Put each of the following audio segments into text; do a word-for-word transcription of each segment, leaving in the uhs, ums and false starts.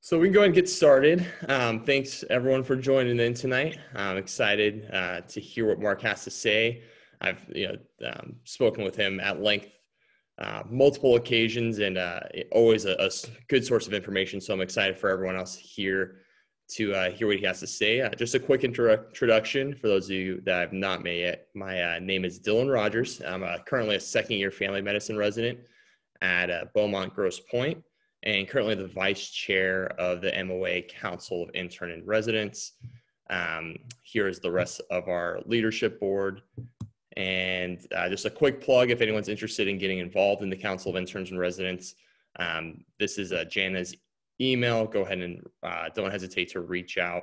So we can go ahead and get started. Um, thanks everyone for joining in tonight. I'm excited uh, to hear what Mark has to say. I've you know um, spoken with him at length, uh, multiple occasions, and uh, always a, a good source of information. So I'm excited for everyone else here to uh, hear what he has to say. Uh, just a quick intro introduction for those of you that I've not met yet. My uh, name is Dylan Rogers. I'm uh, currently a second year family medicine resident at uh, Beaumont Grosse Pointe, and currently the vice chair of the M O A Council of Intern and Residents. Um, here is the rest of our leadership board. And uh, just a quick plug, if anyone's interested in getting involved in the Council of Interns and Residents, um, this is uh, Jana's email. Go ahead and uh, don't hesitate to reach out.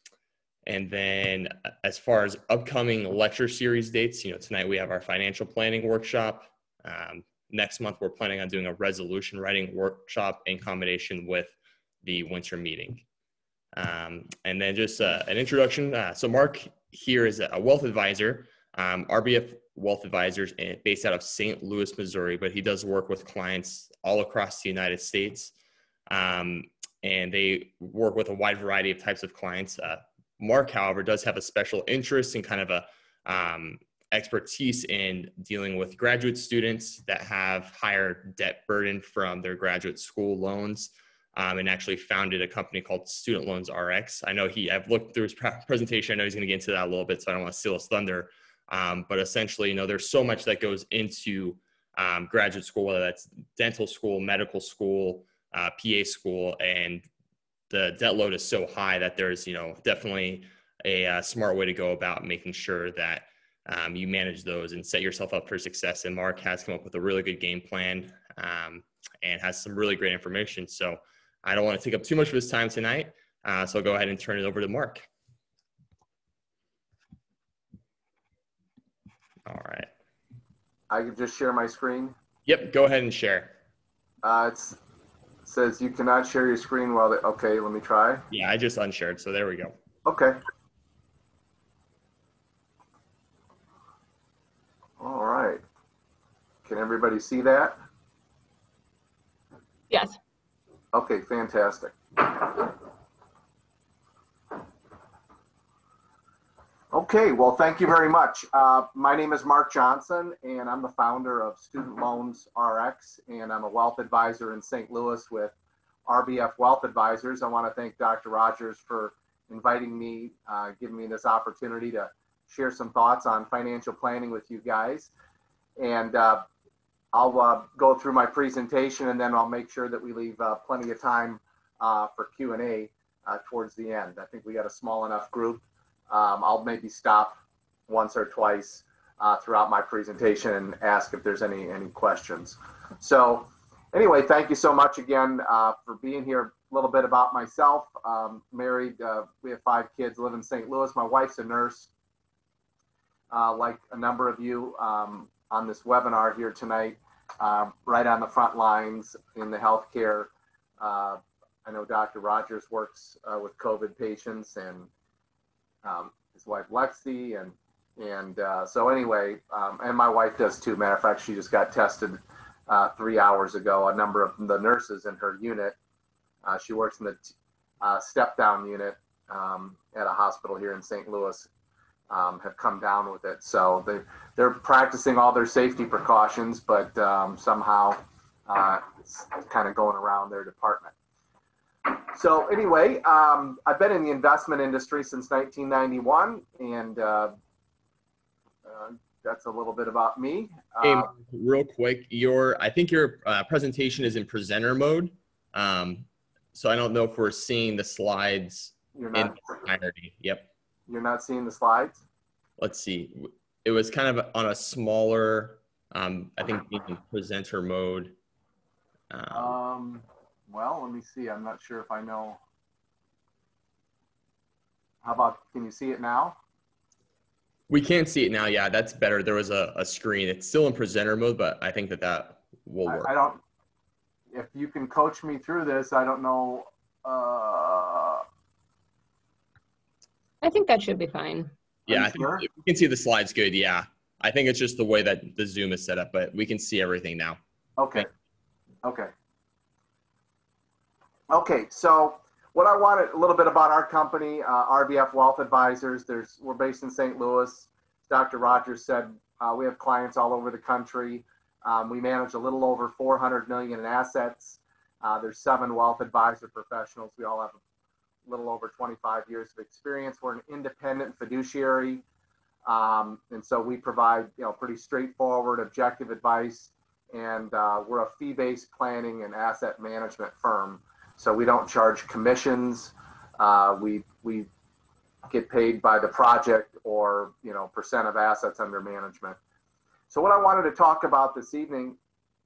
And then as far as upcoming lecture series dates, you know, tonight we have our financial planning workshop. Um, next month, we're planning on doing a resolution writing workshop in combination with the winter meeting. Um, and then just uh, an introduction. Uh, so Mark here is a wealth advisor, um, R B F Wealth Advisors, based out of Saint Louis, Missouri, but he does work with clients all across the United States. Um, and they work with a wide variety of types of clients. Uh, Mark, however, does have a special interest in kind of a um, expertise in dealing with graduate students that have higher debt burden from their graduate school loans, um, and actually founded a company called StudentLoansRx. I know he, I've looked through his pre presentation. I know he's going to get into that a little bit, so I don't want to steal his thunder. Um, but essentially, you know, there's so much that goes into um, graduate school, whether that's dental school, medical school, Uh, P A school, and the debt load is so high that there's, you know, definitely a uh, smart way to go about making sure that um, you manage those and set yourself up for success. And Mark has come up with a really good game plan um, and has some really great information. So I don't want to take up too much of his time tonight. Uh, so I'll go ahead and turn it over to Mark. All right. I can just share my screen. Yep. Go ahead and share. Uh, it's says you cannot share your screen while they, okay, let me try. Yeah, I just unshared, so there we go. Okay. All right. Can everybody see that? Yes. Okay, fantastic. Okay, well, thank you very much. Uh, my name is Mark Johnson, and I'm the founder of Student Loans R X, and I'm a wealth advisor in Saint Louis with R B F Wealth Advisors. I want to thank Doctor Rogers for inviting me, uh, giving me this opportunity to share some thoughts on financial planning with you guys. And uh, I'll uh, go through my presentation, and then I'll make sure that we leave uh, plenty of time uh, for Q and A uh, towards the end. I think we got a small enough group. Um, I'll maybe stop once or twice uh, throughout my presentation and ask if there's any any questions. So anyway, thank you so much again uh, for being here. A little bit about myself. Um, married, uh, we have five kids, live in Saint Louis. My wife's a nurse, uh, like a number of you um, on this webinar here tonight, uh, right on the front lines in the healthcare. Uh, I know Doctor Rogers works uh, with COVID patients, and Um, his wife Lexi, and and uh, so anyway, um, and my wife does too. Matter of fact, she just got tested uh, three hours ago. A number of the nurses in her unit, uh, she works in the uh, step down unit um, at a hospital here in Saint Louis, um, have come down with it. So they they're practicing all their safety precautions, but um, somehow uh, it's kind of going around their department. So anyway, um, I've been in the investment industry since nineteen ninety-one, and uh, uh, that's a little bit about me. Hey, Uh, real quick, your I think your uh, presentation is in presenter mode, um, so I don't know if we're seeing the slides you're in not, entirety. Yep. you're not seeing the slides? Let's see. It was kind of on a smaller, um, I think, in presenter mode. Um, Um, well, let me see. I'm not sure if I know. How about, can you see it now? we can't see it now. Yeah, that's better. There was a, a screen. It's still in presenter mode, but I think that that will work. I, I don't, if you can coach me through this, I don't know. Uh, I think that should be fine. Yeah, you I think sure? you can see the slides good. Yeah, I think it's just the way that the Zoom is set up, but we can see everything now. Okay. Okay. Okay. So what I wanted, a little bit about our company, uh, R B F Wealth Advisors. There's, we're based in Saint Louis. Doctor Rogers said uh, we have clients all over the country. Um, we manage a little over four hundred million in assets. Uh, there's seven wealth advisor professionals. We all have a little over twenty-five years of experience. We're an independent fiduciary. Um, and so we provide, you know, pretty straightforward, objective advice. And uh, we're a fee-based planning and asset management firm. So we don't charge commissions. Uh, we, we get paid by the project or, you know, percent of assets under management. So what I wanted to talk about this evening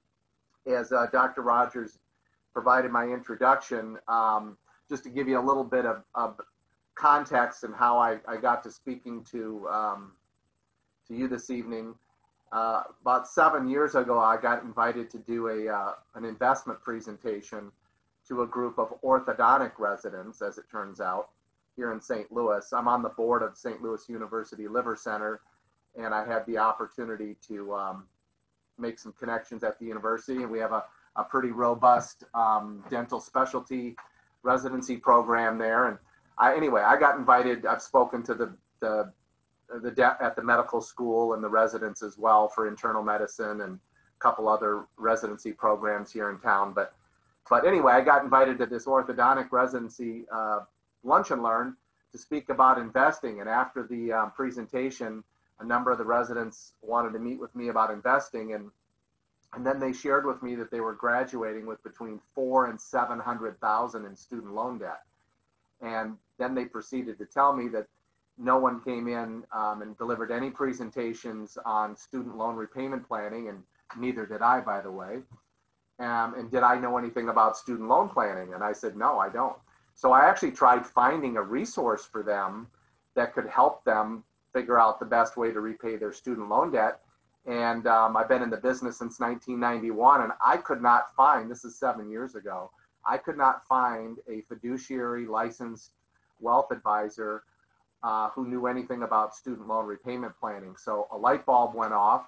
is uh, Doctor Rogers provided my introduction, um, just to give you a little bit of, of context and how I, I got to speaking to, um, to you this evening. Uh, about seven years ago, I got invited to do a, uh, an investment presentation to a group of orthodontic residents, as it turns out, here in Saint Louis. I'm on the board of Saint Louis University Liver Center, and I had the opportunity to um, make some connections at the university, and we have a, a pretty robust um, dental specialty residency program there. And I, anyway, I got invited. I've spoken to the, the, the de- at the medical school and the residents as well for internal medicine and a couple other residency programs here in town. But, but anyway, I got invited to this orthodontic residency uh, lunch and learn to speak about investing. And after the um, presentation, a number of the residents wanted to meet with me about investing, and and then they shared with me that they were graduating with between four and seven hundred thousand in student loan debt. And then they proceeded to tell me that no one came in um, and delivered any presentations on student loan repayment planning, and neither did I, by the way. Um, and did I know anything about student loan planning? And I said, no, I don't. So I actually tried finding a resource for them that could help them figure out the best way to repay their student loan debt. And um, I've been in the business since nineteen ninety-one, and I could not find, this is seven years ago, I could not find a fiduciary licensed wealth advisor uh, who knew anything about student loan repayment planning. So a light bulb went off,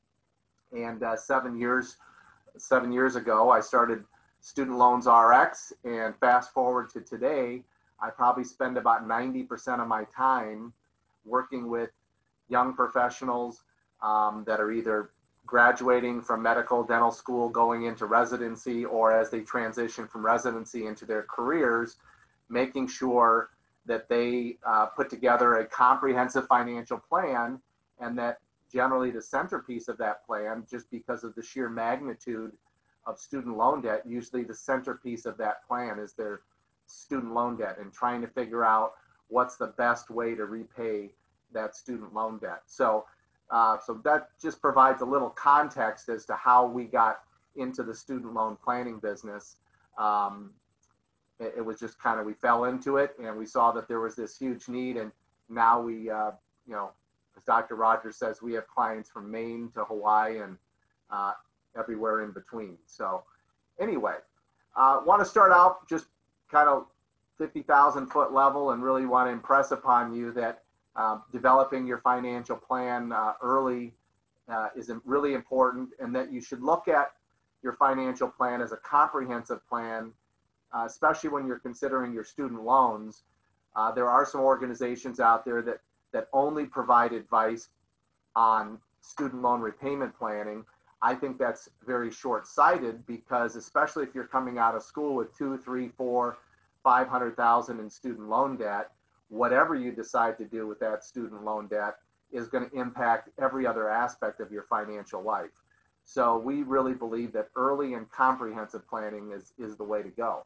and uh, seven years, seven years ago, I started StudentLoansRx, and fast forward to today, I probably spend about ninety percent of my time working with young professionals um, that are either graduating from medical dental school, going into residency, or as they transition from residency into their careers, making sure that they uh, put together a comprehensive financial plan, and that generally the centerpiece of that plan, just because of the sheer magnitude of student loan debt, usually the centerpiece of that plan is their student loan debt and trying to figure out what's the best way to repay that student loan debt. So, uh, so that just provides a little context as to how we got into the student loan planning business. Um, it, it was just kind of, we fell into it, and we saw that there was this huge need, and now we, uh, you know, as Doctor Rogers says, we have clients from Maine to Hawaii and uh, everywhere in between. So anyway, uh, want to start out just kind of fifty thousand foot level, and really want to impress upon you that uh, developing your financial plan uh, early uh, is really important, and that you should look at your financial plan as a comprehensive plan, uh, especially when you're considering your student loans. Uh, there are some organizations out there that, that only provide advice on student loan repayment planning. I think that's very short-sighted, because especially if you're coming out of school with two, three, four, five hundred thousand in student loan debt, whatever you decide to do with that student loan debt is going to impact every other aspect of your financial life. So we really believe that early and comprehensive planning is, is the way to go.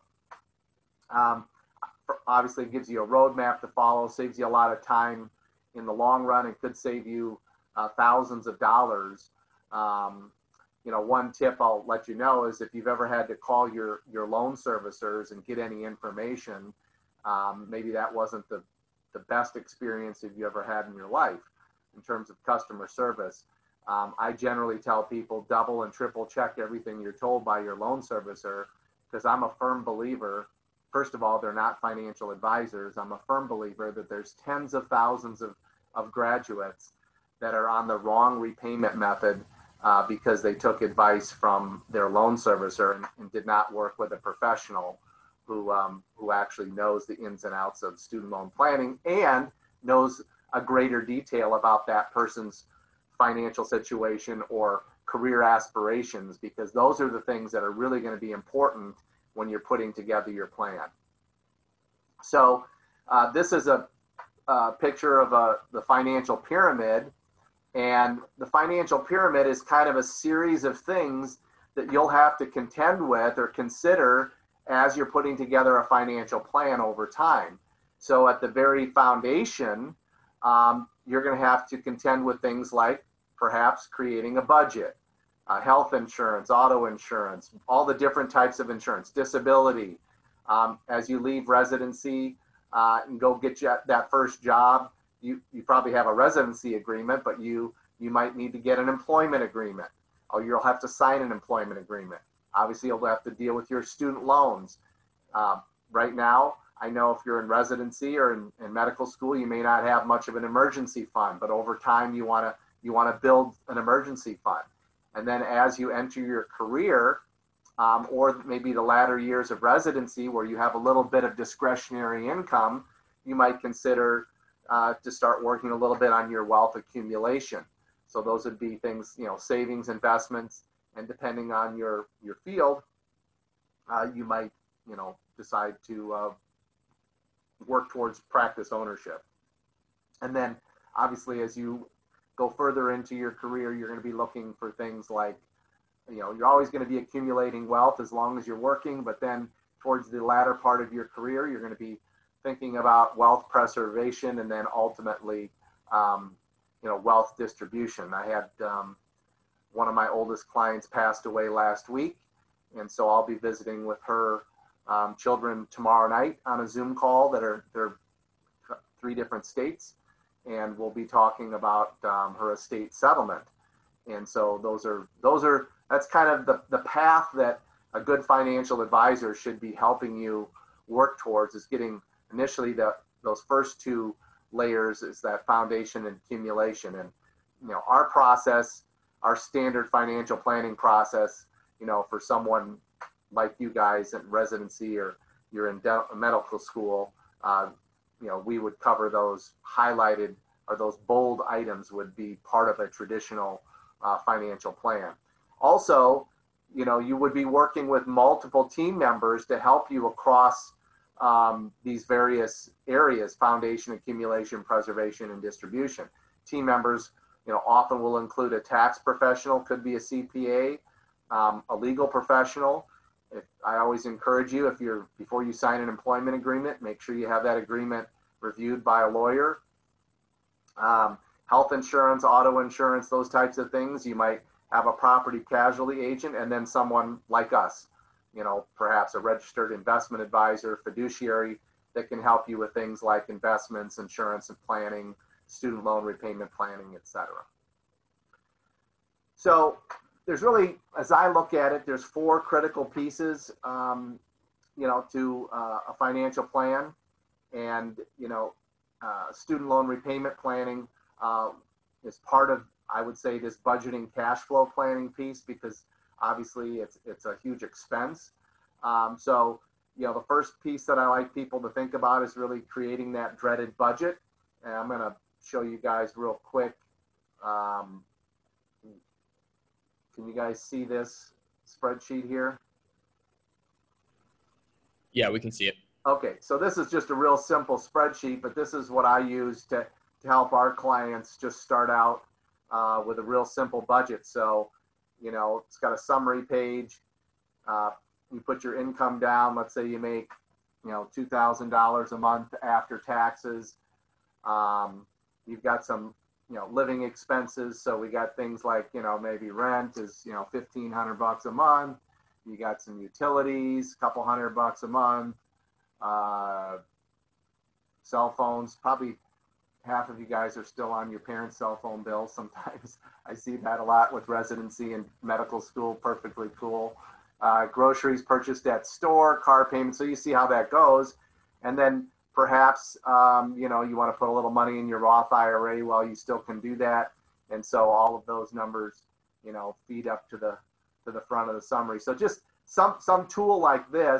Um, obviously, it gives you a roadmap to follow, saves you a lot of time in the long run, and could save you uh, thousands of dollars. Um, you know, one tip I'll let you know is if you've ever had to call your, your loan servicers and get any information, um, maybe that wasn't the, the best experience that you ever had in your life in terms of customer service. Um, I generally tell people double and triple check everything you're told by your loan servicer, because I'm a firm believer, first of all, they're not financial advisors. I'm a firm believer that there's tens of thousands of, of graduates that are on the wrong repayment method uh, because they took advice from their loan servicer and, and did not work with a professional. who, um, who actually knows the ins and outs of student loan planning and knows a greater detail about that person's financial situation or career aspirations, because those are the things that are really going to be important when you're putting together your plan. So uh, this is a, a picture of a, the financial pyramid, and the financial pyramid is kind of a series of things that you'll have to contend with or consider as you're putting together a financial plan over time. So at the very foundation, um, you're going to have to contend with things like perhaps creating a budget, uh, health insurance, auto insurance, all the different types of insurance, disability. Um, as you leave residency uh, and go get you that first job, you, you probably have a residency agreement, but you, you might need to get an employment agreement, or you'll have to sign an employment agreement. Obviously, you'll have to deal with your student loans. Uh, right now, I know if you're in residency or in, in medical school, you may not have much of an emergency fund, but over time you want to you want to build an emergency fund. And then as you enter your career, um, or maybe the latter years of residency where you have a little bit of discretionary income, you might consider uh, to start working a little bit on your wealth accumulation. So those would be things, you know, savings, investments, and depending on your, your field, uh, you might, you know, decide to uh, work towards practice ownership. And then obviously as you go further into your career, you're going to be looking for things like, you know, you're always going to be accumulating wealth as long as you're working, but then towards the latter part of your career, you're going to be thinking about wealth preservation and then ultimately, um, you know, wealth distribution. I had um, one of my oldest clients passed away last week, and so I'll be visiting with her um, children tomorrow night on a Zoom call that are they're three different states, and we'll be talking about um, her estate settlement. And so those are those are that's kind of the, the path that a good financial advisor should be helping you work towards, is getting initially the those first two layers, is that foundation and accumulation. And you know, our process, our standard financial planning process, you know, for someone like you guys in residency or you're in medical school, uh, you know, we would cover those highlighted, or those bold items would be part of a traditional uh, financial plan. Also, you know, you would be working with multiple team members to help you across um, these various areas: foundation, accumulation, preservation, and distribution. Team members, you know, often will include a tax professional, could be a C P A, um, a legal professional. If, I always encourage you, if you're, before you sign an employment agreement, make sure you have that agreement reviewed by a lawyer. Um, health insurance, auto insurance, those types of things. You might have a property casualty agent, and then someone like us, you know, perhaps a registered investment advisor, fiduciary, that can help you with things like investments, insurance and planning, student loan repayment planning, et cetera. So there's really, as I look at it, there's four critical pieces, um, you know, to uh, a financial plan. And, you know, uh, student loan repayment planning uh, is part of, I would say, this budgeting cash flow planning piece, because obviously it's, it's a huge expense. Um, so, you know, the first piece that I like people to think about is really creating that dreaded budget. And I'm going to show you guys real quick. Um, can you guys see this spreadsheet here? Yeah, we can see it. Okay, so this is just a real simple spreadsheet, but this is what I use to, to help our clients just start out uh, with a real simple budget. So, you know, it's got a summary page. Uh, you put your income down. Let's say you make, you know, two thousand dollars a month after taxes. Um, you've got some, you know, living expenses. So we got things like, you know, maybe rent is, you know, fifteen hundred bucks a month. You got some utilities, a couple hundred bucks a month. Uh, cell phones, probably half of you guys are still on your parents' cell phone bills. Sometimes I see that a lot with residency and medical school. Perfectly cool. Uh, groceries purchased at store, car payments. So you see how that goes. And then perhaps, um, you know, you want to put a little money in your Roth I R A while you still can do that. And so all of those numbers, you know, feed up to the, to the front of the summary. So just some, some tool like this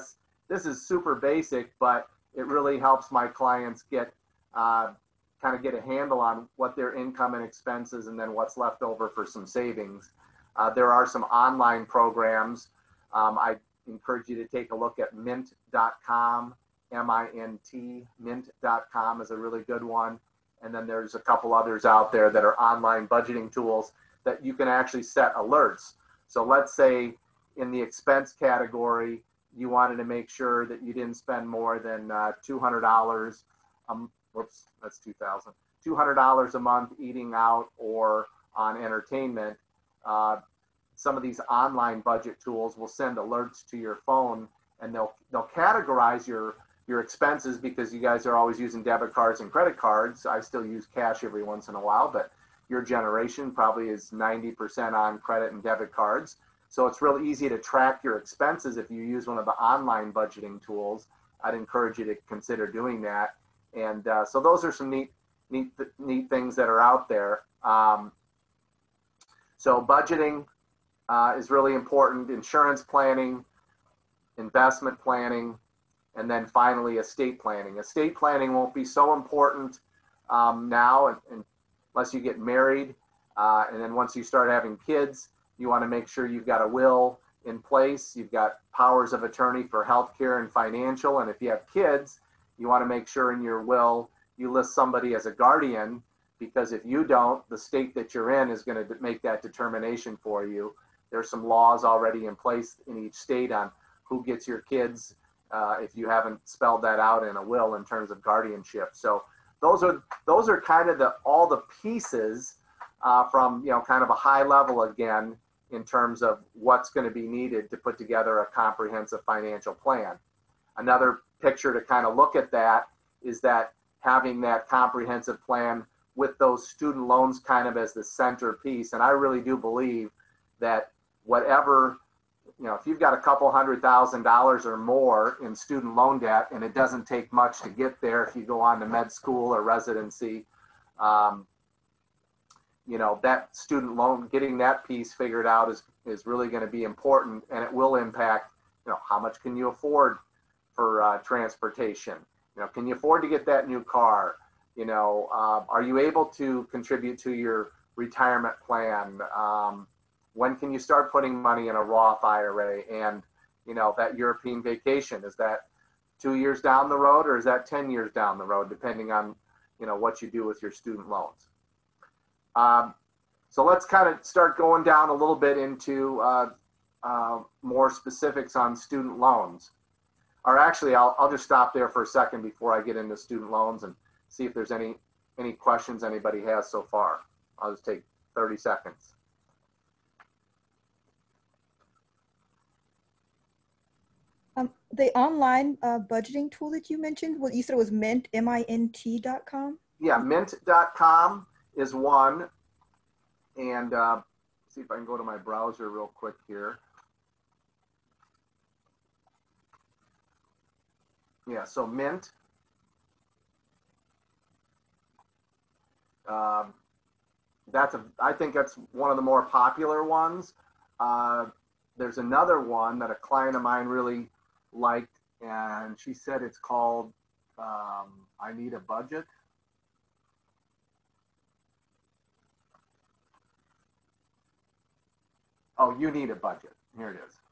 this is super basic, but it really helps my clients get uh, kind of get a handle on what their income and expenses and then what's left over for some savings. Uh, there are some online programs. Um, I encourage you to take a look at mint dot com, M I N T, mint dot com is a really good one. And then there's a couple others out there that are online budgeting tools that you can actually set alerts. So let's say in the expense category, you wanted to make sure that you didn't spend more than uh, two hundred dollars, um, whoops, that's two thousand dollars, two hundred dollars a month eating out or on entertainment. Uh, some of these online budget tools will send alerts to your phone, and they'll they'll categorize your your expenses because you guys are always using debit cards and credit cards. I still use cash every once in a while, but your generation probably is ninety percent on credit and debit cards. So it's real easy to track your expenses if you use one of the online budgeting tools. I'd encourage you to consider doing that. And uh, so those are some neat, neat, neat things that are out there. Um, so budgeting uh, is really important. Insurance planning, investment planning, and then finally estate planning. Estate planning won't be so important um, now and, and unless you get married. Uh, and then once you start having kids, you want to make sure you've got a will in place. You've got powers of attorney for healthcare and financial. And if you have kids, you want to make sure in your will you list somebody as a guardian, because if you don't, the state that you're in is going to make that determination for you. There's some laws already in place in each state on who gets your kids uh, if you haven't spelled that out in a will in terms of guardianship. So those are those are kind of the all the pieces uh, from, you know, kind of a high level again in terms of what's going to be needed to put together a comprehensive financial plan. Another picture to kind of look at that is that having that comprehensive plan with those student loans kind of as the centerpiece. And I really do believe that whatever, you know, if you've got a couple hundred thousand dollars or more in student loan debt, and it doesn't take much to get there if you go on to med school or residency, um, you know, that student loan, getting that piece figured out is, is really going to be important, and it will impact, you know, how much can you afford for uh, transportation? You know, can you afford to get that new car? You know, uh, are you able to contribute to your retirement plan? Um, when can you start putting money in a Roth I R A? And, you know, that European vacation, is that two years down the road, or is that ten years down the road, depending on, you know, what you do with your student loans? Um, so let's kind of start going down a little bit into uh, uh, more specifics on student loans. Or actually, I'll, I'll just stop there for a second before I get into student loans and see if there's any, any questions anybody has so far. I'll just take thirty seconds. Um, the online uh, budgeting tool that you mentioned, what you said it was Mint, M I N T dot com? Yeah, mint dot com is one. And uh, see if I can go to my browser real quick here. Yeah, so Mint. Um, that's a, I think that's one of the more popular ones. Uh, there's another one that a client of mine really liked, and she said it's called um, I Need a Budget. Oh, You Need a Budget. Here it is.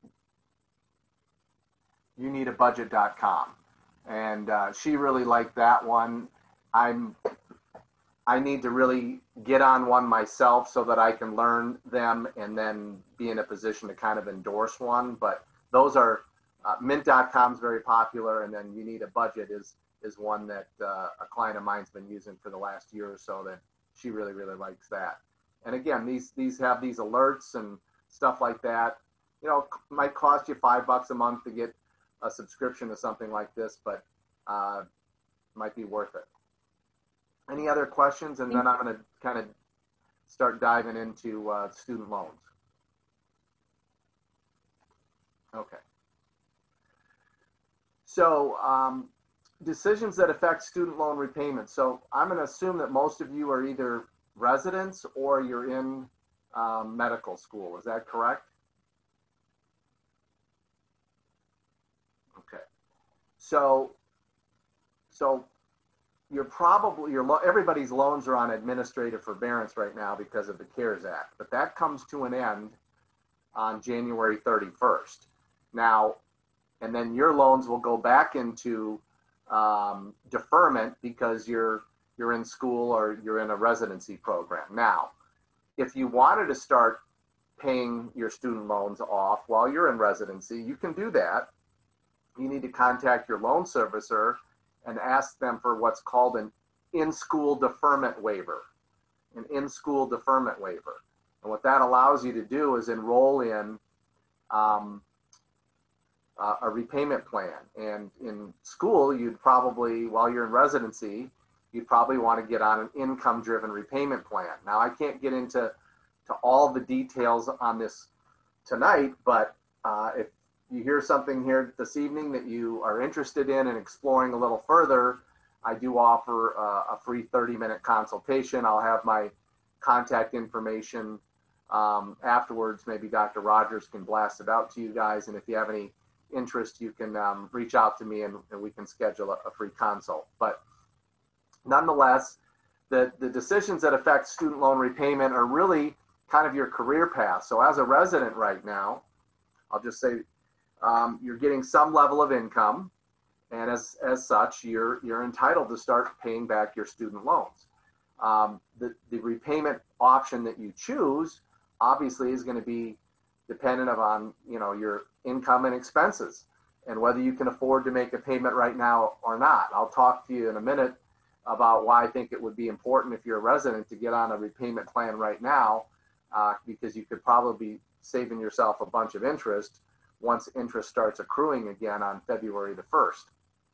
you need a budget dot com. And uh, she really liked that one. I'm, I need to really get on one myself so that I can learn them and then be in a position to kind of endorse one. But those are, uh, mint dot com is very popular, and then You Need a Budget is, is one that uh, a client of mine's been using for the last year or so, that she really, really likes that. And again, these, these have these alerts and stuff like that. You know, it might cost you five bucks a month to get a subscription to something like this, but uh, might be worth it. Any other questions? And then I'm going to kind of start diving into uh, student loans. Okay. So um, decisions that affect student loan repayment. So I'm going to assume that most of you are either residents or you're in um, medical school. Is that correct? so, so you're probably, your lo- everybody's loans are on administrative forbearance right now because of the CARES Act, but that comes to an end on January thirty-first. Now, and then your loans will go back into um, deferment because you're you're in school or you're in a residency program. Now, if you wanted to start paying your student loans off while you're in residency, you can do that. You need to contact your loan servicer and ask them for what's called an in-school deferment waiver, an in-school deferment waiver. And what that allows you to do is enroll in um, uh, a repayment plan. And in school, you'd probably, while you're in residency, you'd probably want to get on an income-driven repayment plan. Now, I can't get into to all the details on this tonight, but uh, if you hear something here this evening that you are interested in and exploring a little further, I do offer uh, a free thirty minute consultation. I'll have my contact information um, afterwards. Maybe Doctor Rogers can blast it out to you guys. And if you have any interest, you can um, reach out to me and, and we can schedule a, a free consult. But nonetheless, the, the decisions that affect student loan repayment are really kind of your career path. So as a resident right now, I'll just say um, you're getting some level of income, and as, as such, you're, you're entitled to start paying back your student loans. Um, the, the repayment option that you choose obviously is going to be dependent upon, you know, your income and expenses and whether you can afford to make a payment right now or not. I'll talk to you in a minute about why I think it would be important if you're a resident to get on a repayment plan right now, uh, because you could probably be saving yourself a bunch of interest once interest starts accruing again on February the first.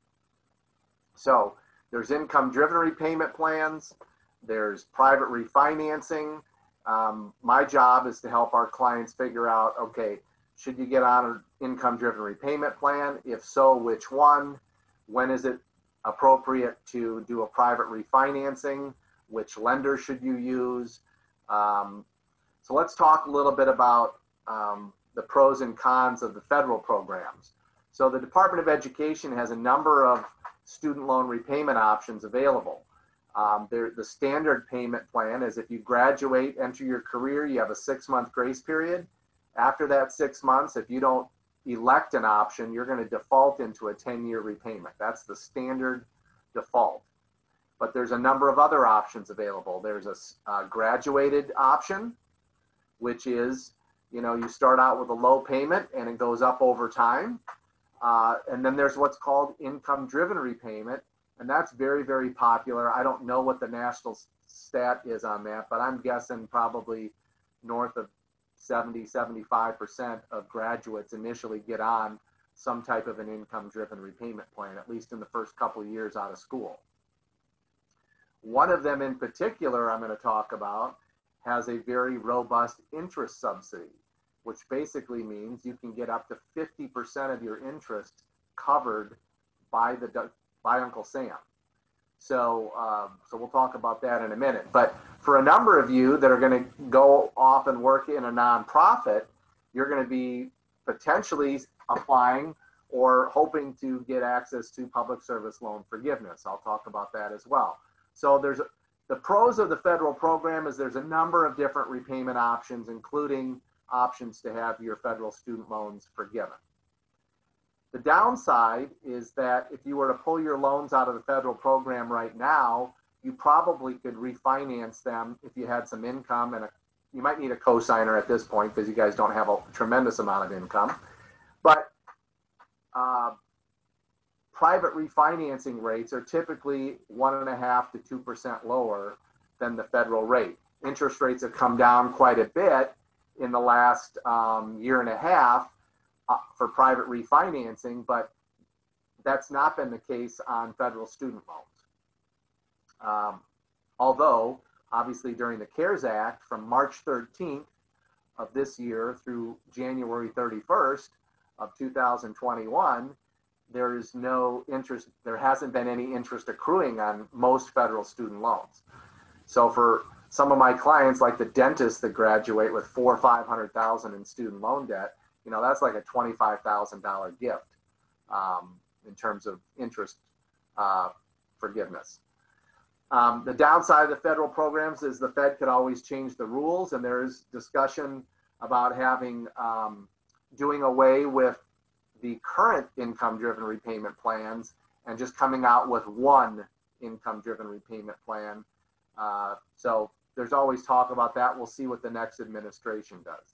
So there's income-driven repayment plans, there's private refinancing. Um, my job is to help our clients figure out, okay, should you get on an income-driven repayment plan? If so, which one? When is it appropriate to do a private refinancing? Which lender should you use? Um, so let's talk a little bit about um, the pros and cons of the federal programs. So the Department of Education has a number of student loan repayment options available. Um, the standard payment plan is if you graduate, enter your career, you have a six-month grace period. After that six months, if you don't elect an option, you're going to default into a ten-year repayment. That's the standard default. But there's a number of other options available. There's a uh, graduated option, which is, you know, you start out with a low payment and it goes up over time. Uh, and then there's what's called income-driven repayment, and that's very, very popular. I don't know what the national stat is on that, but I'm guessing probably north of seventy, seventy-five percent of graduates initially get on some type of an income-driven repayment plan, at least in the first couple of years out of school. One of them in particular I'm going to talk about has a very robust interest subsidy, which basically means you can get up to fifty percent of your interest covered by the by Uncle Sam. So, um, so we'll talk about that in a minute. But for a number of you that are going to go off and work in a nonprofit, you're going to be potentially applying or hoping to get access to public service loan forgiveness. I'll talk about that as well. So there's a, the pros of the federal program is there's a number of different repayment options, including options to have your federal student loans forgiven. The downside is that if you were to pull your loans out of the federal program right now, you probably could refinance them if you had some income, and a, you might need a cosigner at this point because you guys don't have a tremendous amount of income. But uh, private refinancing rates are typically one and a half to two percent lower than the federal rate. Interest rates have come down quite a bit in the last um, year and a half uh, for private refinancing, but that's not been the case on federal student loans. Um, although, obviously, during the CARES Act, from March thirteenth of this year through January thirty-first of two thousand twenty-one, there is no interest, there hasn't been any interest accruing on most federal student loans. So for some of my clients, like the dentists that graduate with four or five hundred thousand in student loan debt, you know, that's like a twenty-five thousand dollar gift. Um, in terms of interest uh, forgiveness. Um, the downside of the federal programs is the Fed could always change the rules, and there's discussion about having um, doing away with the current income-driven repayment plans and just coming out with one income-driven repayment plan. Uh, so there's always talk about that. We'll see what the next administration does.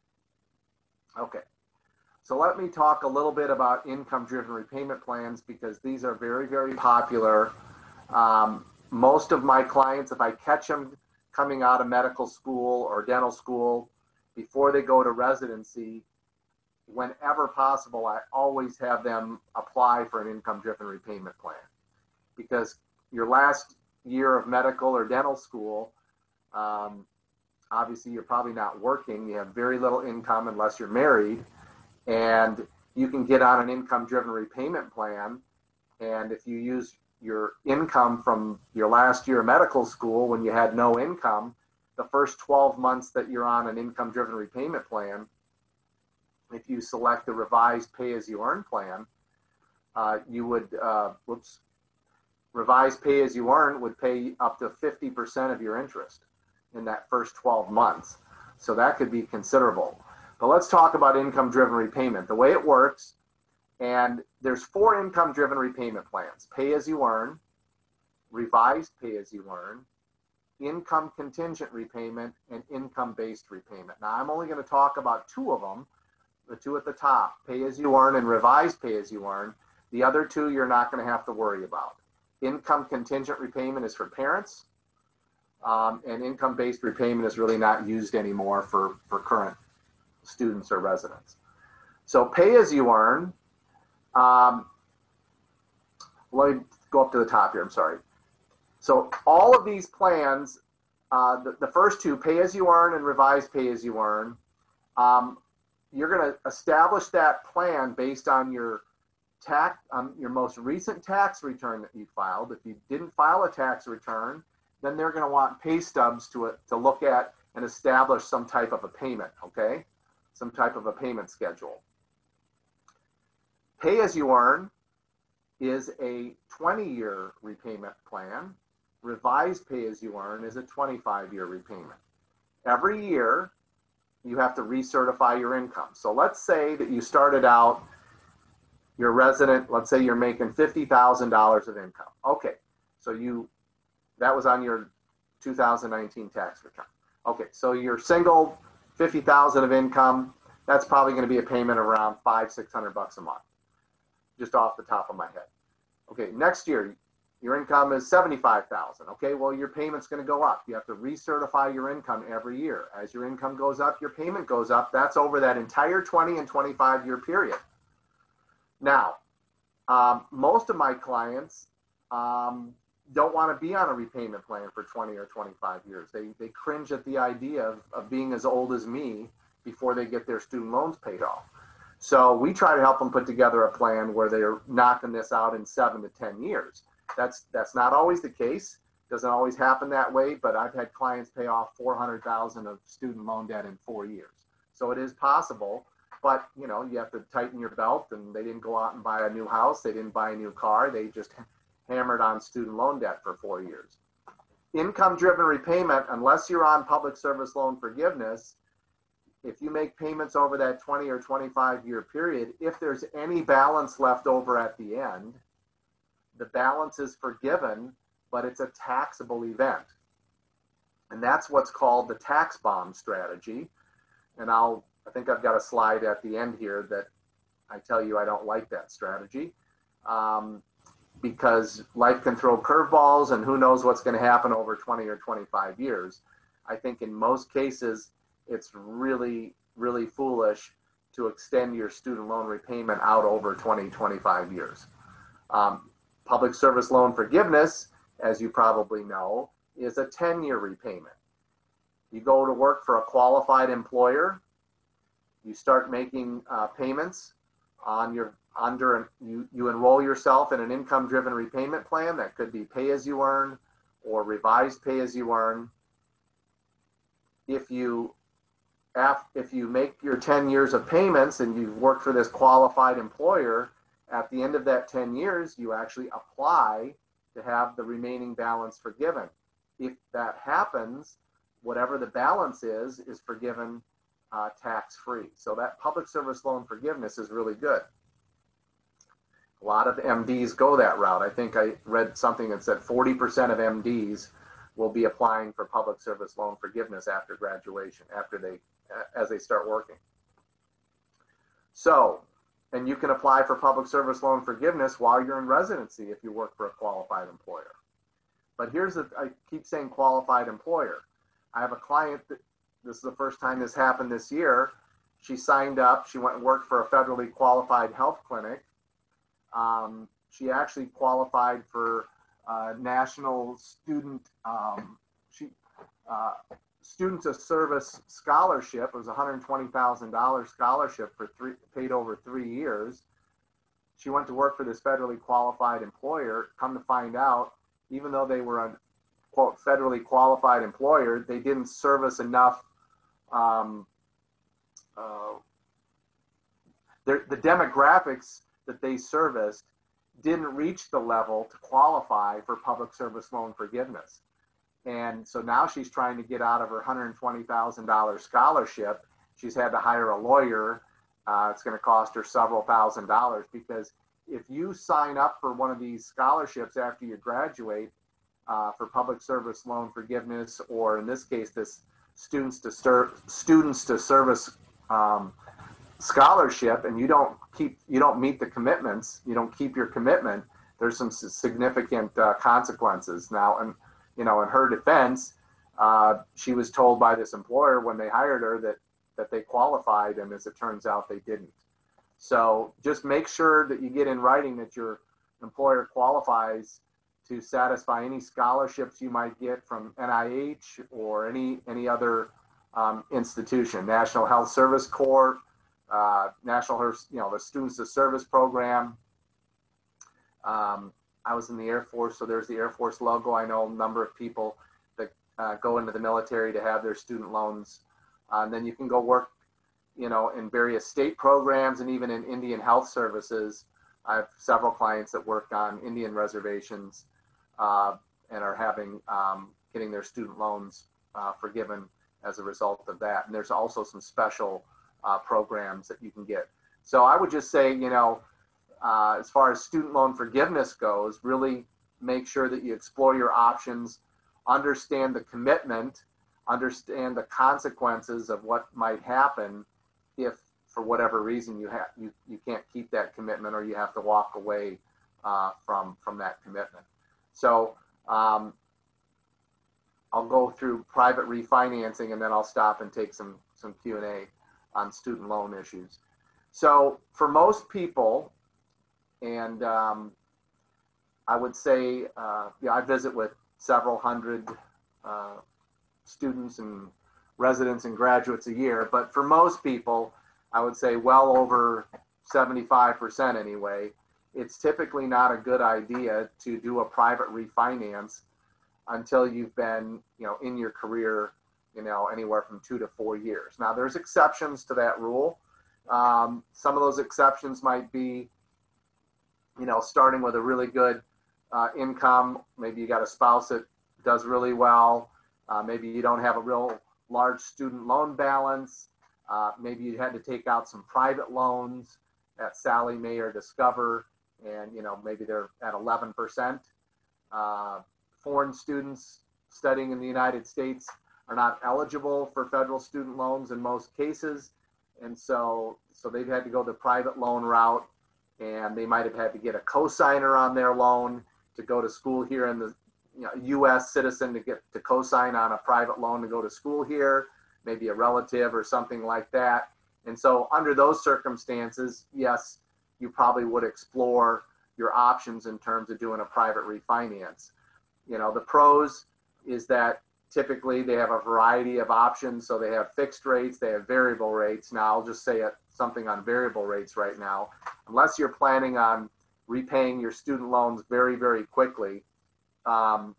Okay, so let me talk a little bit about income-driven repayment plans, because these are very, very popular. Um, most of my clients, if I catch them coming out of medical school or dental school before they go to residency, whenever possible, I always have them apply for an income-driven repayment plan, because your last year of medical or dental school, um, obviously you're probably not working, you have very little income unless you're married, and you can get on an income-driven repayment plan. And if you use your income from your last year of medical school when you had no income, the first twelve months that you're on an income-driven repayment plan, if you select the revised pay-as-you-earn plan, uh, you would, uh, whoops, revised pay-as-you-earn would pay up to fifty percent of your interest in that first twelve months. So that could be considerable. But let's talk about income-driven repayment. The way it works, and there's four income-driven repayment plans: pay-as-you-earn, revised pay-as-you-earn, income contingent repayment, and income-based repayment. Now, I'm only going to talk about two of them, the two at the top, pay-as-you-earn and revised pay-as-you-earn. The other two you're not going to have to worry about. Income contingent repayment is for parents, um, and income-based repayment is really not used anymore for, for current students or residents. So pay-as-you-earn, um, let me go up to the top here, I'm sorry. So all of these plans, uh, the, the first two, pay-as-you-earn and revised pay-as-you-earn, um, you're going to establish that plan based on your tax, on your most recent tax return that you filed. If you didn't file a tax return, then they're going to want pay stubs to it to look at and establish some type of a payment, okay? Some type of a payment schedule. Pay-as-you-earn is a twenty-year repayment plan. Revised pay-as-you-earn is a twenty-five year repayment. Every year, you have to recertify your income. So let's say that you started out, your resident, let's say you're making fifty thousand dollars of income. Okay, so you, that was on your two thousand nineteen tax return. Okay, so you're single, fifty thousand of income, that's probably going to be a payment around five, six hundred bucks a month, just off the top of my head. Okay, next year, your income is seventy-five thousand. Okay, well, your payment's going to go up. You have to recertify your income every year. As your income goes up, your payment goes up. That's over that entire twenty and twenty-five year period. Now, um, most of my clients um, don't want to be on a repayment plan for twenty or twenty-five years. They, they cringe at the idea of, of being as old as me before they get their student loans paid off. So we try to help them put together a plan where they're knocking this out in seven to ten years. That's, that's not always the case. Doesn't always happen that way, but I've had clients pay off four hundred thousand dollars of student loan debt in four years. So it is possible, but you know, you have to tighten your belt, and they didn't go out and buy a new house. They didn't buy a new car. They just hammered on student loan debt for four years. Income-driven repayment, unless you're on public service loan forgiveness, if you make payments over that twenty or twenty-five year period, if there's any balance left over at the end, the balance is forgiven, but it's a taxable event. And that's what's called the tax bomb strategy. And I'll, I think I've got a slide at the end here that I tell you I don't like that strategy, um, because life can throw curveballs, and who knows what's going to happen over twenty or twenty-five years. I think in most cases, it's really, really foolish to extend your student loan repayment out over twenty, twenty-five years. Um, public service loan forgiveness, as you probably know, is a ten year repayment. You go to work for a qualified employer, you start making uh, payments on your, under, an, you, you enroll yourself in an income-driven repayment plan that could be pay-as-you-earn or revised pay-as-you-earn. If you If you make your ten years of payments and you've worked for this qualified employer, at the end of that ten years, you actually apply to have the remaining balance forgiven. If that happens, whatever the balance is, is forgiven uh, tax-free. So that public service loan forgiveness is really good. A lot of M Ds go that route. I think I read something that said forty percent of M Ds will be applying for public service loan forgiveness after graduation, after they, as they start working. So, and you can apply for public service loan forgiveness while you're in residency if you work for a qualified employer. But here's the, I keep saying qualified employer. I have a client that, this is the first time this happened this year. She signed up, she went and worked for a federally qualified health clinic. Um, she actually qualified for uh, National Student um, she, uh, Students of Service Scholarship. It was a one hundred twenty thousand dollars scholarship for three, paid over three years. She went to work for this federally qualified employer. Come to find out, even though they were a quote federally qualified employer, they didn't service enough. Um, uh, the demographics that they serviced didn't reach the level to qualify for public service loan forgiveness. And so now she's trying to get out of her one hundred twenty thousand dollars scholarship. She's had to hire a lawyer. Uh, it's going to cost her several thousand dollars, because if you sign up for one of these scholarships after you graduate uh, for public service loan forgiveness, or in this case, this students to ser- students to service um, scholarship, and you don't keep, you don't meet the commitments, you don't keep your commitment, there's some significant uh, consequences. Now, and you know, in her defense, uh, she was told by this employer when they hired her that that they qualified, and as it turns out, they didn't. So just make sure that you get in writing that your employer qualifies to satisfy any scholarships you might get from N I H or any any other um, institution, National Health Service Corps, uh, National, you know, the Students to Service Program. Um, I was in the Air Force, so there's the Air Force logo. I know a number of people that uh, go into the military to have their student loans. Uh, and then you can go work, you know, in various state programs and even in Indian Health Services. I have several clients that work on Indian reservations uh, and are having, um, getting their student loans uh, forgiven as a result of that. And there's also some special uh, programs that you can get. So I would just say, you know, uh, as far as student loan forgiveness goes, really make sure that you explore your options, understand the commitment, understand the consequences of what might happen if, for whatever reason, you have you, you can't keep that commitment, or you have to walk away uh, from from that commitment. So um, I'll go through private refinancing, and then I'll stop and take some some Q and A on student loan issues. So for most people, and um, I would say, uh, yeah, I visit with several hundred uh, students and residents and graduates a year, but for most people, I would say well over seventy-five percent anyway, it's typically not a good idea to do a private refinance until you've been, you know, in your career, you know, anywhere from two to four years. Now, there's exceptions to that rule. Um, some of those exceptions might be, you know, starting with a really good uh, income. Maybe you got a spouse that does really well. Uh, maybe you don't have a real large student loan balance. Uh, maybe you had to take out some private loans at Sallie Mae or Discover, and, you know, maybe they're at eleven percent. Uh, foreign students studying in the United States are not eligible for federal student loans in most cases. And so, so they've had to go the private loan route, and they might have had to get a cosigner on their loan to go to school here in the, you know, U S citizen to get to co-sign on a private loan to go to school here, maybe a relative or something like that. And so under those circumstances, yes, you probably would explore your options in terms of doing a private refinance. You know, the pros is that typically they have a variety of options. So they have fixed rates, they have variable rates. Now I'll just say something on variable rates right now. Unless you're planning on repaying your student loans very, very quickly, Um,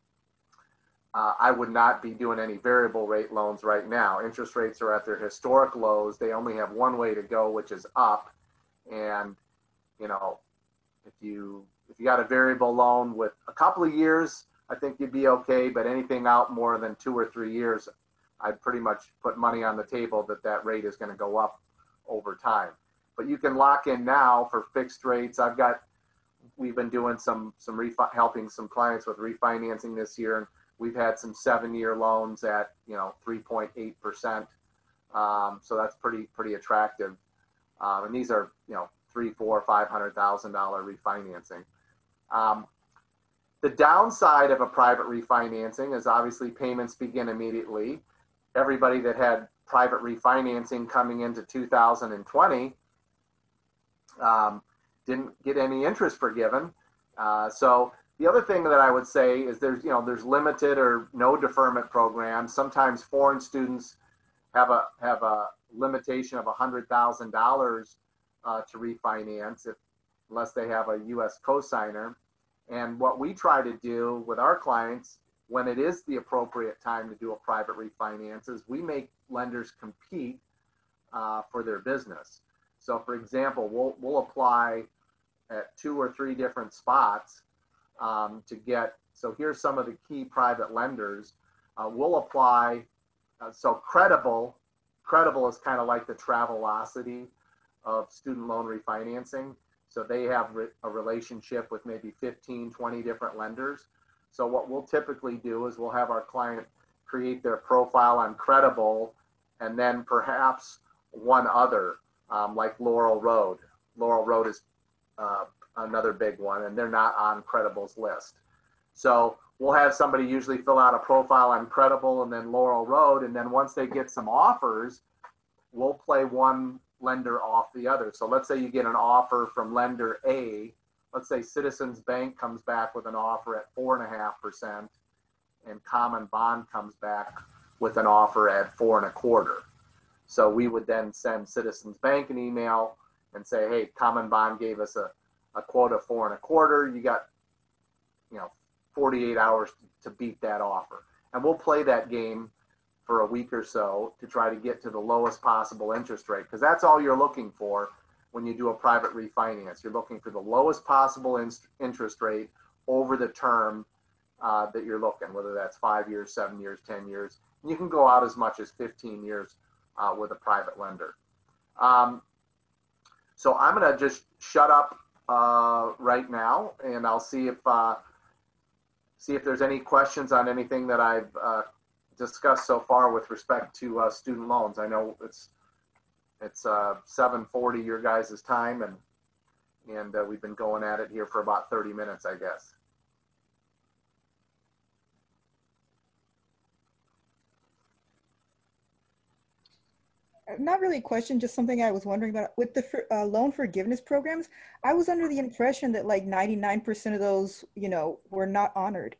uh, I would not be doing any variable rate loans right now. Interest rates are at their historic lows. They only have one way to go, which is up. And, you know, if you if you got a variable loan with a couple of years, I think you'd be okay. But anything out more than two or three years, I'd pretty much put money on the table that that rate is going to go up over time. But you can lock in now for fixed rates. I've got, we've been doing some, some refi- helping some clients with refinancing this year. And we've had some seven year loans at, you know, three point eight percent. Um, so that's pretty, pretty attractive. Um, and these are, you know, three, four, five hundred thousand dollar refinancing. Um, the downside of a private refinancing is obviously payments begin immediately. Everybody that had private refinancing coming into two thousand twenty um, didn't get any interest forgiven. Uh, so the other thing that I would say is there's, you know, there's limited or no deferment programs. Sometimes foreign students have a have a limitation of one hundred thousand dollars uh, to refinance if, unless they have a U S cosigner. And what we try to do with our clients when it is the appropriate time to do a private refinance is we make lenders compete uh, for their business. So for example, we'll, we'll apply at two or three different spots um, to get, so here's some of the key private lenders. Uh, we'll apply, uh, so Credible, Credible is kind of like the Travelocity of student loan refinancing. So they have re- a relationship with maybe fifteen, twenty different lenders. So what we'll typically do is we'll have our client create their profile on Credible and then perhaps one other, um, like Laurel Road. Laurel Road is uh, another big one, and they're not on Credible's list. So we'll have somebody usually fill out a profile on Credible and then Laurel Road, and then once they get some offers, we'll play one lender off the other. So let's say you get an offer from lender A. Let's say Citizens Bank comes back with an offer at four and a half percent, and Common Bond comes back with an offer at four and a quarter. So we would then send Citizens Bank an email and say, hey, Common Bond gave us a, a quote of four and a quarter. You got, you know, forty-eight hours to beat that offer. And we'll play that game for a week or so to try to get to the lowest possible interest rate, because that's all you're looking for when you do a private refinance. You're looking for the lowest possible in- interest rate over the term uh, that you're looking, whether that's five years, seven years, ten years. And you can go out as much as fifteen years uh, with a private lender. Um, so I'm going to just shut up uh, right now, and I'll see if uh, see if there's any questions on anything that I've uh, discussed so far with respect to uh, student loans. I know it's it's uh, seven forty your guys' time, and and uh, we've been going at it here for about thirty minutes, I guess. Not really a question, just something I was wondering about. With the for, uh, loan forgiveness programs, I was under the impression that like ninety-nine percent of those, you know, were not honored.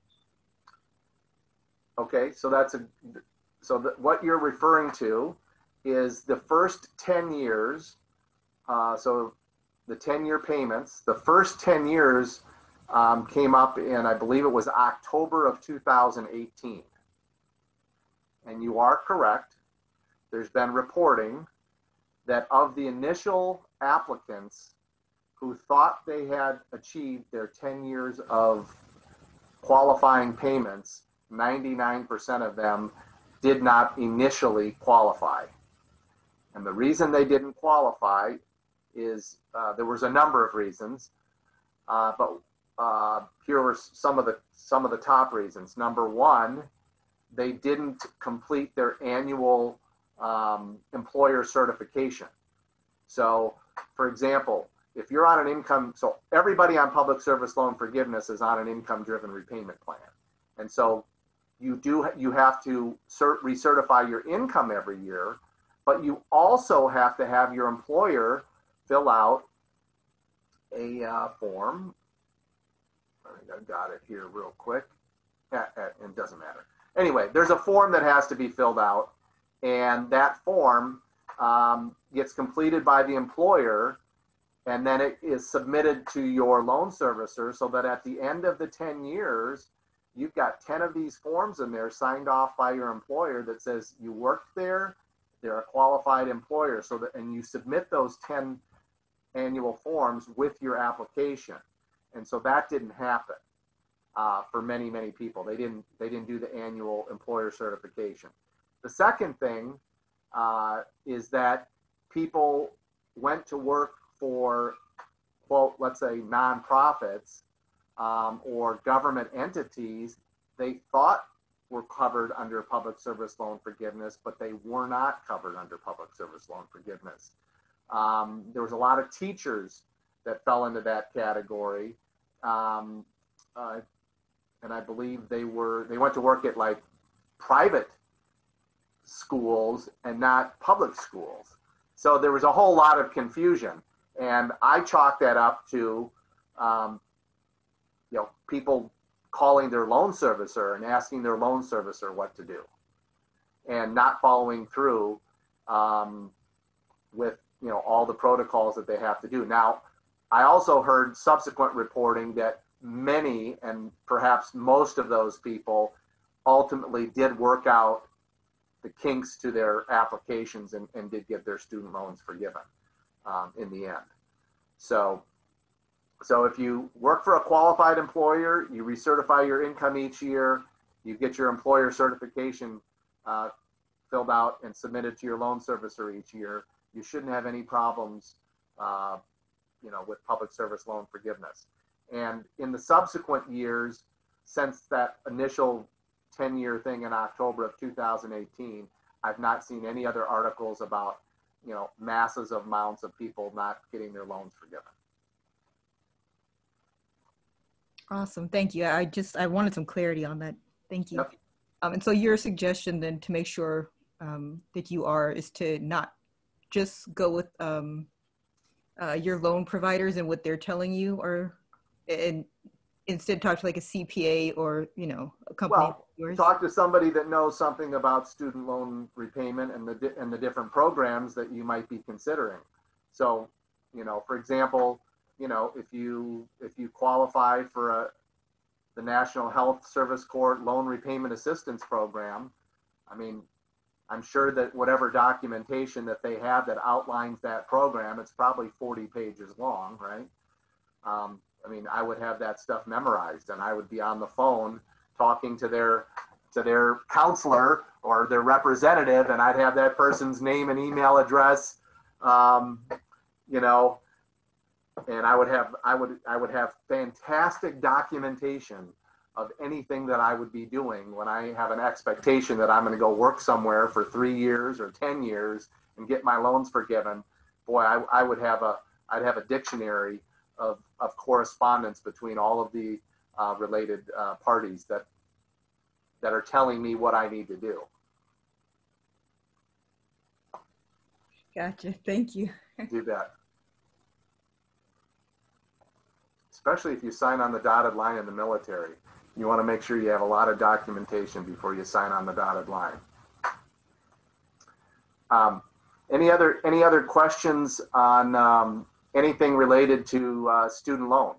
Okay, so that's a so that what you're referring to is the first ten years. Uh, so the ten-year payments, the first ten years um, came up in, I believe it was October of two thousand eighteen. And you are correct. There's been reporting that of the initial applicants who thought they had achieved their ten years of qualifying payments, ninety-nine percent of them did not initially qualify. And the reason they didn't qualify is uh, there was a number of reasons, uh, but uh, here were some of the some of the top reasons. Number one, they didn't complete their annual um, employer certification. So, for example, if you're on an income, so everybody on public service loan forgiveness is on an income-driven repayment plan, and so you do you have to cert, recertify your income every year, but you also have to have your employer fill out a uh, form. I think I've got it here real quick. It doesn't matter. Anyway, there's a form that has to be filled out, and that form um, gets completed by the employer, and then it is submitted to your loan servicer, so that at the end of the ten years, you've got ten of these forms in there signed off by your employer that says you worked there, they're a qualified employer. So that, and you submit those ten annual forms with your application. And so that didn't happen uh, for many, many people. They didn't, they didn't do the annual employer certification. The second thing uh, is that people went to work for, quote, let's say nonprofits um, or government entities they thought were covered under public service loan forgiveness, but they were not covered under public service loan forgiveness. Um, there was a lot of teachers that fell into that category. Um, uh, and I believe they were, they went to work at like private schools and not public schools. So there was a whole lot of confusion. And I chalked that up to, um, you know, people calling their loan servicer and asking their loan servicer what to do and not following through um, with, you know, all the protocols that they have to do. Now, I also heard subsequent reporting that many and perhaps most of those people ultimately did work out the kinks to their applications and, and did get their student loans forgiven um, in the end. So, so if you work for a qualified employer, you recertify your income each year, you get your employer certification uh, filled out and submitted to your loan servicer each year, you shouldn't have any problems, uh, you know, with public service loan forgiveness. And in the subsequent years, since that initial ten-year thing in October of two thousand eighteen, I've not seen any other articles about, you know, masses of amounts of people not getting their loans forgiven. Awesome, thank you. I just, I wanted some clarity on that. Thank you. Yep. Um, and so your suggestion then to make sure um, that you are is to not just go with um, uh, your loan providers and what they're telling you, or and instead talk to like a C P A or, you know, a company. Well, talk to somebody that knows something about student loan repayment and the, and the different programs that you might be considering. So, you know, for example, you know, if you, if you qualify for a, the National Health Service Corps Loan Repayment Assistance Program, I mean, I'm sure that whatever documentation that they have that outlines that program, it's probably forty pages long, right? Um, I mean, I would have that stuff memorized and I would be on the phone talking to their, to their counselor or their representative, and I'd have that person's name and email address, um, you know, and I would have, I would, I would have fantastic documentation of anything that I would be doing when I have an expectation that I'm going to go work somewhere for three years or ten years and get my loans forgiven. Boy, I, I would have a, I'd have a dictionary of, of correspondence between all of the uh, related uh, parties that, that are telling me what I need to do. Gotcha, thank you. Do that. Especially if you sign on the dotted line in the military. You want to make sure you have a lot of documentation before you sign on the dotted line. Um, any other any other questions on um, anything related to uh, student loans?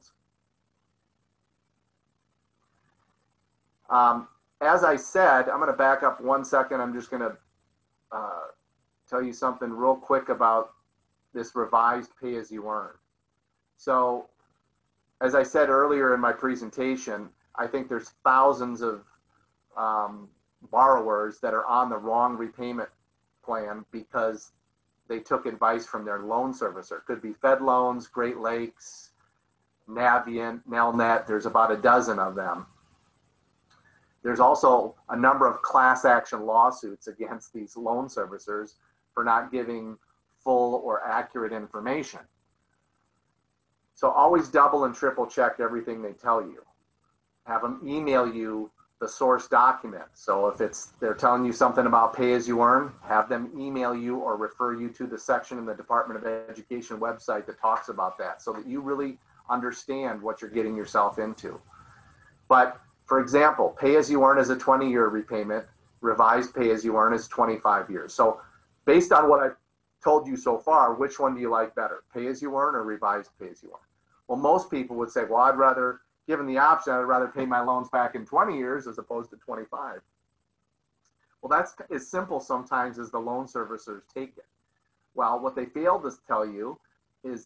Um, as I said, I'm going to back up one second. I'm just going to uh, tell you something real quick about this revised pay-as-you-earn. So, as I said earlier in my presentation, I think there's thousands of um, borrowers that are on the wrong repayment plan because they took advice from their loan servicer. It could be Fed Loans, Great Lakes, Navient, Nelnet. There's about a dozen of them. There's also a number of class action lawsuits against these loan servicers for not giving full or accurate information. So always double and triple check everything they tell you. Have them email you the source document. So if it's they're telling you something about pay as you earn, have them email you or refer you to the section in the Department of Education website that talks about that, so that you really understand what you're getting yourself into. But for example, pay as you earn is a twenty year repayment, revised pay as you earn is twenty-five years. So based on what I've told you so far, which one do you like better, pay as you earn or revised pay as you earn? Well, most people would say, well, I'd rather, given the option, I'd rather pay my loans back in twenty years as opposed to twenty-five. Well, that's as simple sometimes as the loan servicers take it. Well, what they fail to tell you is that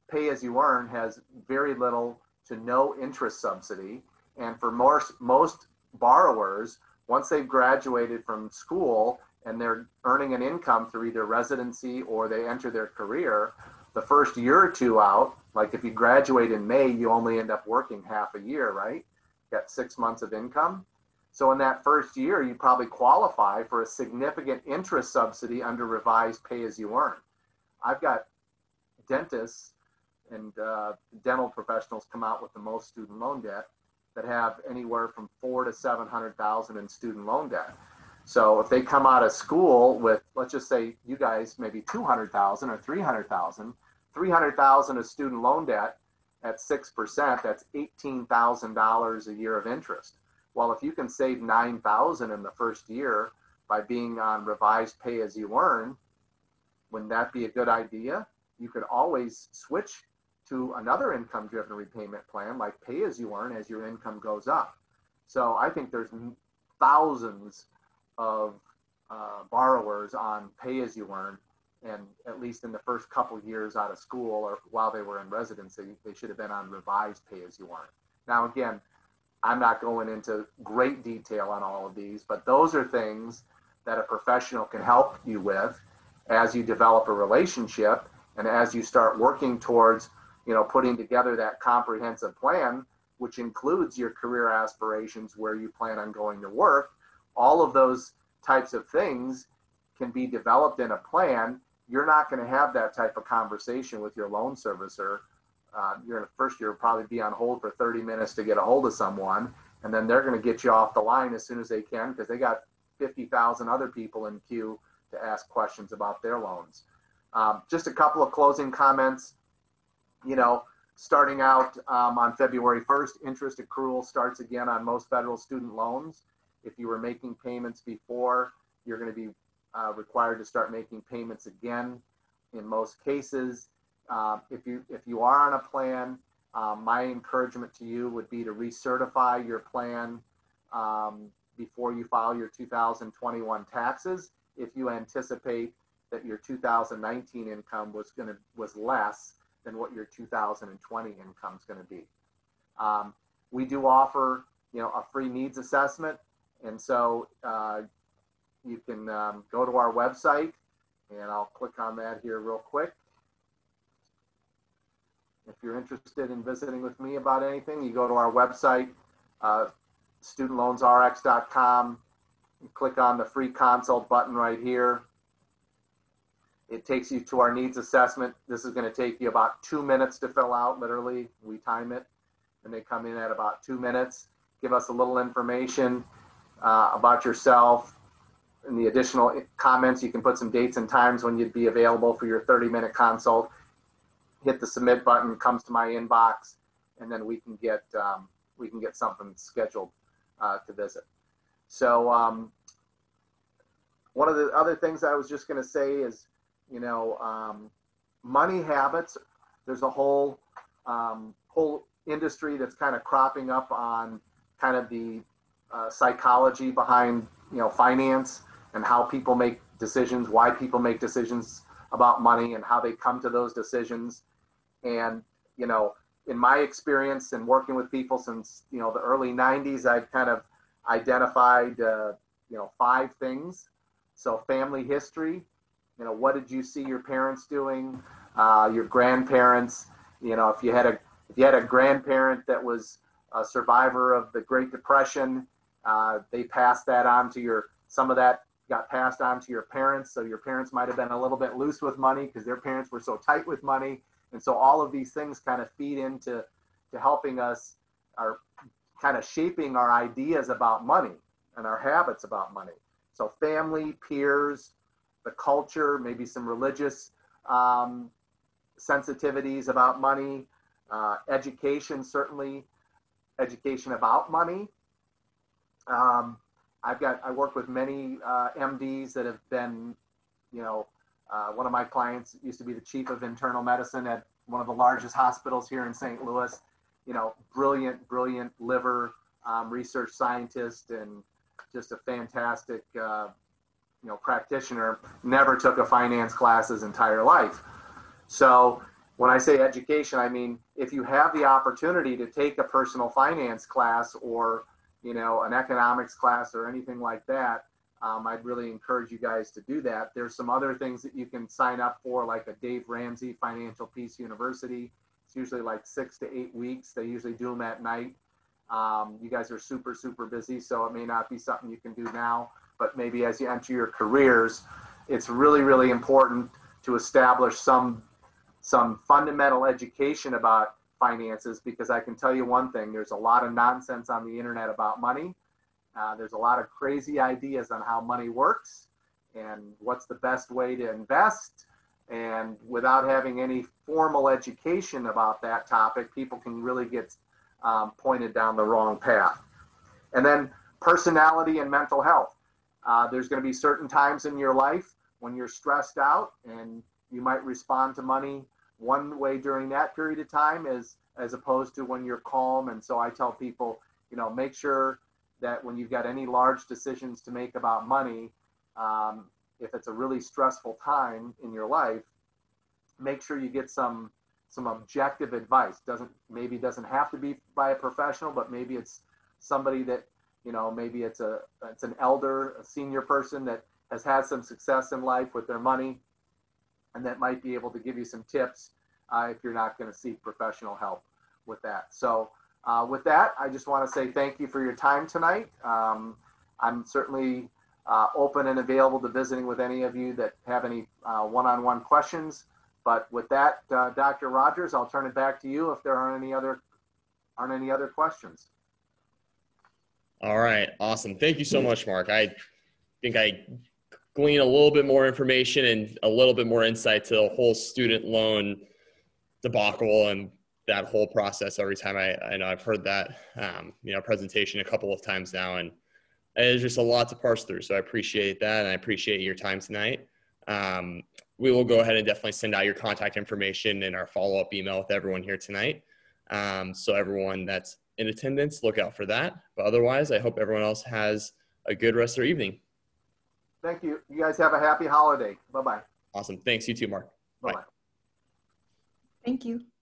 pay as you earn has very little to no interest subsidy. And for most, most borrowers, once they've graduated from school and they're earning an income through either residency or they enter their career, the first year or two out, like if you graduate in May, you only end up working half a year, right? Got six months of income. So in that first year, you probably qualify for a significant interest subsidy under revised pay as you earn. I've got dentists and uh, dental professionals come out with the most student loan debt that have anywhere from four to seven hundred thousand in student loan debt. So if they come out of school with, let's just say you guys maybe two hundred thousand or three hundred thousand, three hundred thousand of student loan debt at six percent, that's eighteen thousand dollars a year of interest. Well, if you can save nine thousand in the first year by being on revised pay as you earn, wouldn't that be a good idea? You could always switch to another income driven repayment plan like pay as you earn as your income goes up. So I think there's thousands of uh, borrowers on pay as you earn, and at least in the first couple years out of school or while they were in residency, they should have been on revised pay as you earn. Now, again, I'm not going into great detail on all of these, but those are things that a professional can help you with as you develop a relationship and as you start working towards, you know, putting together that comprehensive plan, which includes your career aspirations, where you plan on going to work. All of those types of things can be developed in a plan. You're not going to have that type of conversation with your loan servicer. Uh, you're in the first year, probably be on hold for thirty minutes to get a hold of someone, and then they're going to get you off the line as soon as they can because they got fifty thousand other people in queue to ask questions about their loans. Um, just a couple of closing comments. You know, starting out um, on February first, interest accrual starts again on most federal student loans. If you were making payments before, you're going to be uh, required to start making payments again in most cases. Uh, if you if you are on a plan, um, my encouragement to you would be to recertify your plan um, before you file your two thousand twenty-one taxes. If you anticipate that your two thousand nineteen income was going to was less than what your two thousand twenty income is going to be. Um, we do offer, you know, a free needs assessment, and so uh, you can um, go to our website, and I'll click on that here real quick. If you're interested in visiting with me about anything, you go to our website, uh, student loans R X dot com, and click on the free consult button right here. It takes you to our needs assessment. This is going to take you about two minutes to fill out, literally. We time it, and they come in at about two minutes. Give us a little information uh, about yourself. And the additional comments, you can put some dates and times when you'd be available for your thirty minute consult. Hit the submit button, comes to my inbox, and then we can get um, we can get something scheduled uh, to visit. So um, one of the other things I was just going to say is, you know, um, money habits. There's a whole um, whole industry that's kind of cropping up on kind of the uh, psychology behind, you know, finance and how people make decisions, why people make decisions about money, and how they come to those decisions. And, you know, in my experience and working with people since, you know, the early nineties, I've kind of identified, uh, you know, five things. So family history, you know, what did you see your parents doing, uh, your grandparents? You know, if you had a if you had a grandparent that was a survivor of the Great Depression, uh, they passed that on to your, some of that got passed on to your parents. So your parents might have been a little bit loose with money because their parents were so tight with money. And so all of these things kind of feed into to helping us, are kind of shaping our ideas about money and our habits about money. So family, peers, the culture, maybe some religious um, sensitivities about money, uh, education, certainly education about money. Um, I've got, I work with many uh, M Ds that have been, you know, uh, one of my clients used to be the chief of internal medicine at one of the largest hospitals here in Saint Louis, you know, brilliant, brilliant liver um, research scientist and just a fantastic, uh, you know, practitioner, never took a finance class his entire life. So, when I say education, I mean, if you have the opportunity to take a personal finance class or, you know, an economics class or anything like that, um, I'd really encourage you guys to do that. There's some other things that you can sign up for, like a Dave Ramsey Financial Peace University. It's usually like six to eight weeks. They usually do them at night. Um, you guys are super, super busy, so it may not be something you can do now, but maybe as you enter your careers, it's really, really important to establish some some fundamental education about finances, because I can tell you one thing, there's a lot of nonsense on the internet about money. Uh, there's a lot of crazy ideas on how money works and what's the best way to invest. And without having any formal education about that topic, people can really get um, pointed down the wrong path. And then personality and mental health. Uh, there's going to be certain times in your life when you're stressed out and you might respond to money one way during that period of time as, as opposed to when you're calm. And so I tell people, you know, make sure that when you've got any large decisions to make about money, um, if it's a really stressful time in your life, make sure you get some some objective advice. Doesn't maybe doesn't have to be by a professional, but maybe it's somebody that, you know, maybe it's a it's an elder, a senior person that has had some success in life with their money, and that might be able to give you some tips uh, if you're not going to seek professional help with that. So uh, with that, I just want to say thank you for your time tonight. Um, I'm certainly uh, open and available to visiting with any of you that have any uh, one-on-one questions. But with that, uh, Doctor Rogers, I'll turn it back to you if there aren't any other aren't any other questions. All right, awesome. Thank you so much, Mark. I think I glean a little bit more information and a little bit more insight to the whole student loan debacle and that whole process every time I, I know I've heard that, um, you know, presentation a couple of times now, and there's just a lot to parse through. So I appreciate that. And I appreciate your time tonight. Um, we will go ahead and definitely send out your contact information in our follow-up email with everyone here tonight. Um, so everyone that's in attendance, look out for that. But otherwise, I hope everyone else has a good rest of their evening. Thank you. You guys have a happy holiday. Bye-bye. Awesome. Thanks. You too, Mark. Bye-bye. Thank you.